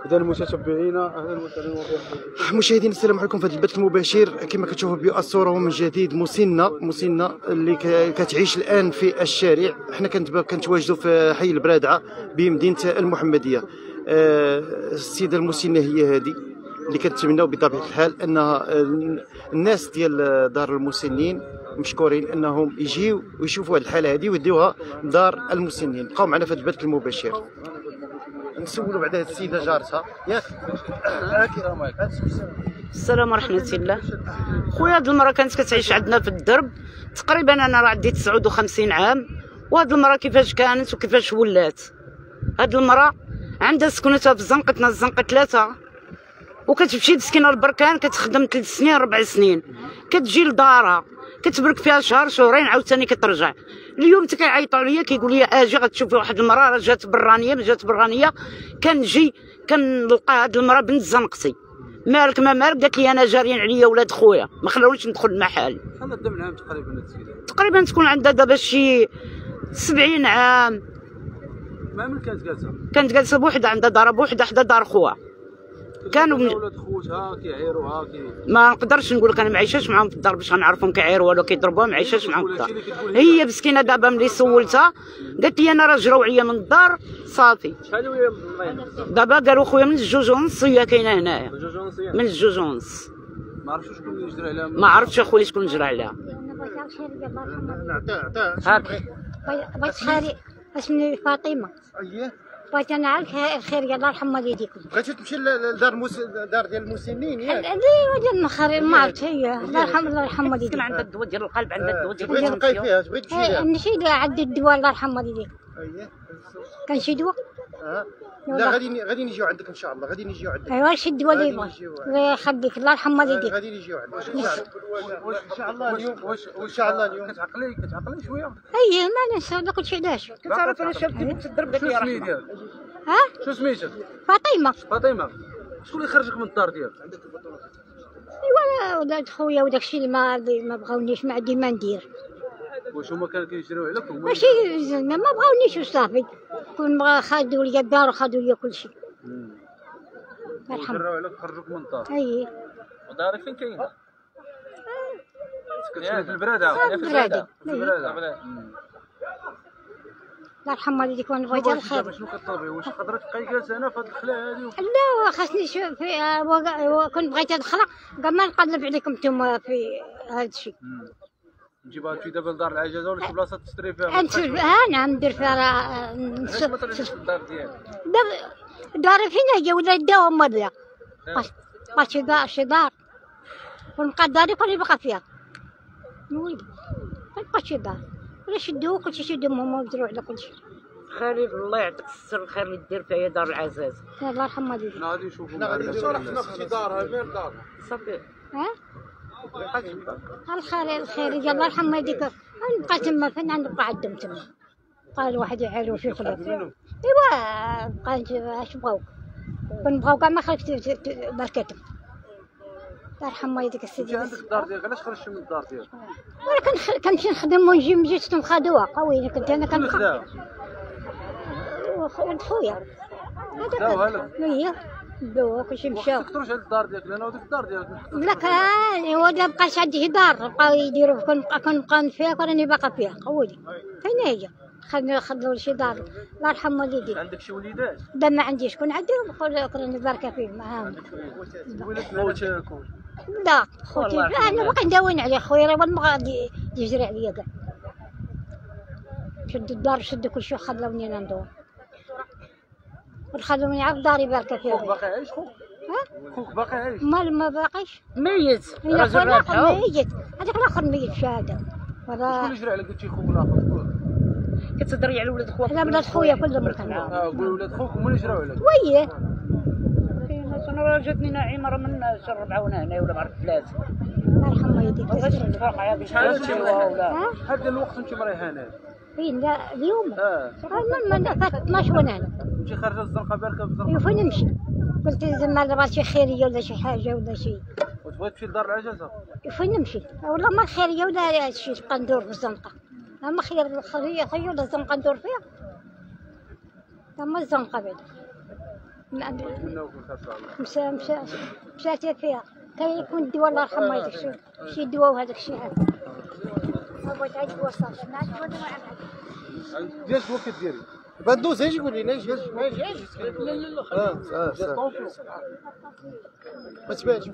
إذا المتتبعين أهلا وسهلا مشاهدينا السلام عليكم في هذا البث المباشر. كما كتشوفوا بالصوره ومن جديد مسنه اللي كتعيش الان في الشارع. حنا كنتواجدوا في حي البرادعه بمدينه المحمديه. السيده المسنه هي هذه اللي كنتمناو بطبيعه الحال انها الناس ديال دار المسنين مشكورين انهم يجيو ويشوفوا هذه الحاله هذه ويديوها لدار المسنين. بقاو معنا في هذا البث المباشر. نسولوا بعد هذه السيده جارتها ياك. السلام ورحمة الله. خويا هاد المرأة كانت كتعيش عندنا في الدرب تقريبا، انا راه عندي 59 عام. وهاد المرأة كيفاش كانت وكيفاش ولات. هاد المرأة عندها سكنتها في زنقتنا، الزنقة 3، وكتمشي مسكينه للبركان كتخدم 3 سنين 4 سنين، كتجي لدارها كتبرك فيها شهر شهرين عاوتاني كترجع. اليوم كيعيطوا عليا كيقول لي اجي غتشوفي واحد المراه راه جات برانيه، جات برانيه. كنجي كنلقى هاد المراه بنت زنقتي، مالك ما مالك؟ قالت لي انا جاريين عليا ولاد خويا ما خلاونيش ندخل المحل. شحال قدام العام تقريبا السيده؟ تقريبا تكون عندها دابا شي 70 عام. ما من كانت جالسه؟ كانت جالسه بوحدها، عندها دار بوحدها حدا دار خوها. كانوا ولاد خوتها كيعيروها ما نقدرش نقول لك انا ما عايشاش معاهم في الدار باش غنعرفهم كيعيروا ولا كيضربوها، ما عايشاش معاهم في الدار. هي مسكينه دابا ملي سولتها قالت لي انا راه جراو عليا من الدار صافي. شحال وهي دابا قالوا خويا من 2:30 هي كاينه هنايا. 2:30 من 2:30 ما عرفتش شكون اللي يجري عليها. ما عرفتش اخويا شكون جرى عليها. هاك بغيت خيري اسمي فاطمه. اييه بغيت انا نعرف الخير الله يرحم والديكم. بغيتي تمشي لدار دار ديال المسنين ياك؟ لا ودي المخري ما عرفت هي الله يرحم والديكم. كان عندها الدواء ديال القلب، عندها الدواء ديال بغيتي تلقاي فيها بغيتي تمشي لها؟ نشيد عندي الدواء الله يرحم والديكم. اييه كنشي دواء. لا غادي نجيو عندك ان شاء الله، غادي نجيو عندك. ايوا شي الدواء اللي بغا الله يخليك الله يرحم والديك. غادي نجيو عندك واش ان شاء الله اليوم. واش ان شاء الله اليوم كتعقلي شويه؟ اي ما ننسى هذا كلشي علاش كتعرف انا شافت بنت الدرب قالت لي شنو راه ديالك؟ ها شنو سميتك؟ فاطمه. فاطمه. شكون اللي خرجك من الدار ديالك؟ ايوا ولاد خويا وداك الشيء اللي ما بغاونيش ما عندي ما ندير. واش هما كانوا كيجريو عليكم؟ ماشي زعما ما بغاونيش وصافي. كون بغا خادوا لي الدار وخادوا لي كلشي. يرحم. جراو عليك خرجوك من الدار. اي ودارك فين كاينه؟ كتسكني في البرادة؟ في البرادة. في البرادة. الله يرحم والديك وانا بغيتها الخير. شنو كطلبي؟ واش تقدري تبقاي جالسه هنا في هاد الخلا هادي؟ لا خاصني شوف كنت بغيت ندخلها قال ما نقلب عليكم نتوما في هذا الشيء. نجيبها تمشي دابا لدار العجزه ولا شي بلاصه تشري فيها؟ انت نعم ندير فيها راه علاش ما طلعتيش في الدار ديالك؟ داري فين هي ولا داهم مضيا بقات شي دار ونبقى داري كل بقى فيها ويلي ما بقاش شي دار ولا شدوه كلشي شدوهم هما ودروا على كلشي. خالي الله يعطيك السر الخير اللي دير فيها دار العزاز. الله يرحم والديك. حنا غادي نشوفوا حنا في دارها غير دار صافي ها الخير يا الله يرحم والديك. نبقى تما فين نبقى عندهم تما قال واحد يعيروا في خلاف. ايوا بقى اش بغاو كنبغاو كاع ما خرجت بركتهم الله يرحم والديك السيدي. عندك الدار ديالك علاش خرجتي من الدار ديالك؟ وانا كنمشي نخدم ونجي من جيتهم خدوها قوي كنت انا خداها ولد خويا خداوها لك؟ هي دوا كلشي مشاو. تخرج على الدار ديالك لان هذيك الدار ديالك لا كان ايوا ما بقاش عندي شي دار بقاو يديروا كنبقى فيها وراني باقا فيها قولي فين هي خدوا شي دار الله يرحم والديك. عندك شي وليدات؟ لا ما عنديش كون عندي راني باركه فيهم معاهم. ولات خوتك؟ لا خوتي انا باقي نداوين عليه خويا راه ما غادي يجري عليا كاع. شدوا الدار شدوا كلشي وخلوني انا ندور وخلوني عاد داري باركه فيها. خوك باقي عايش؟ خوك باقي عايش؟ مال ما باقيش ميت رجل رابحه ميت. هذاك الاخر ميت شهاده. شكون اللي جرى عليك قلتي خوك الاخر؟ كتهضري على ولاد خوك؟ حنا ولاد خويا كلهم كانوا. قول ولاد خوك هما اللي جراو عليك؟ ويه انا جاتني نعيمه راه من شهر 4 وانا هنا ولا بعرف 3. الله يرحم والديك. بغيتش نتفرق عليها شحال هادشي ولا شحال ديال الوقت انت مريحانه؟ فين لا اليوم ما فات 12 وانا هنا. انت خارجه الزنقه باركه في الزنقه؟ فين نمشي قلت زعما راه شي خيريه ولا شي حاجه ولا شي. وتبغي تمشي لدار العجزه؟ فين نمشي والله ما خيريه ولا شي نبقى ندور في الزنقه. اما خير ولا الزنقه ندور فيها. تما الزنقه بعدا من عند نتمناو بالخير ان شاء الله. مشات فيها كاين يكون الدواء الله يرحمه هذاك الشيء شي دواء وهذاك الشيء هذا بغيت عاد دواء صافي ما عاد ولا ديال الدواء كديري بدوز اجي قول لي اجي ما يجيش لا لا ما تبانش.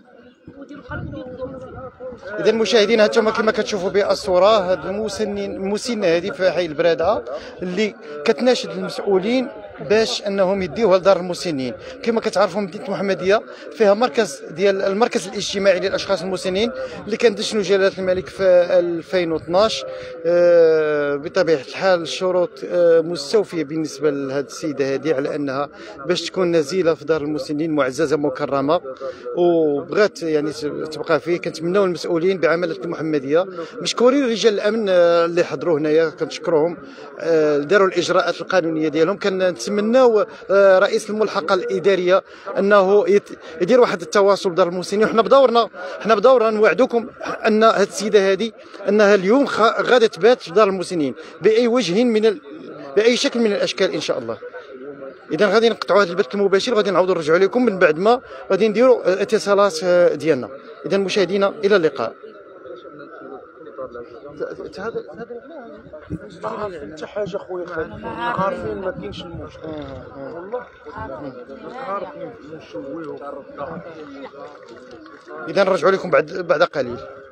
اذا المشاهدين هانتوما كما كتشوفوا بالصوره هاد المسنه هذه في حي البرادعه اللي كتناشد المسؤولين باش انهم يديوها لدار المسنين. كما كتعرفوا مدينه المحمديه فيها مركز ديال المركز الاجتماعي للاشخاص المسنين اللي كان دشنوا جلاله الملك في 2012. بطبيعه الحال الشروط مستوفيه بالنسبه لهذه السيده هذه على انها باش تكون نزيله في دار المسنين معززه مكرمه وبغات يعني تبقى فيه. كنتمناو المسؤولين بعمله المحمديه مشكورين رجال الامن اللي حضروا هنايا كنشكروهم داروا الاجراءات القانونيه ديالهم. كنتمناو رئيس الملحقه الاداريه انه يدير واحد التواصل بدار المسنين. وحنا بدورنا نوعدوكم ان هذه السيده هذه انها اليوم غادي تبات في دار المسنين باي وجه باي شكل من الاشكال ان شاء الله. اذا غادي نقطعوا هذا البث المباشر وغادي نعاودوا نرجعوا لكم من بعد ما غادي نديروا الاتصالات ديالنا. اذا مشاهدينا الى اللقاء. هذا حتى حاجه خويا عارفين ما كاينش المشكل والله عارفين نشويو. اذا نرجعوا لكم بعد قليل.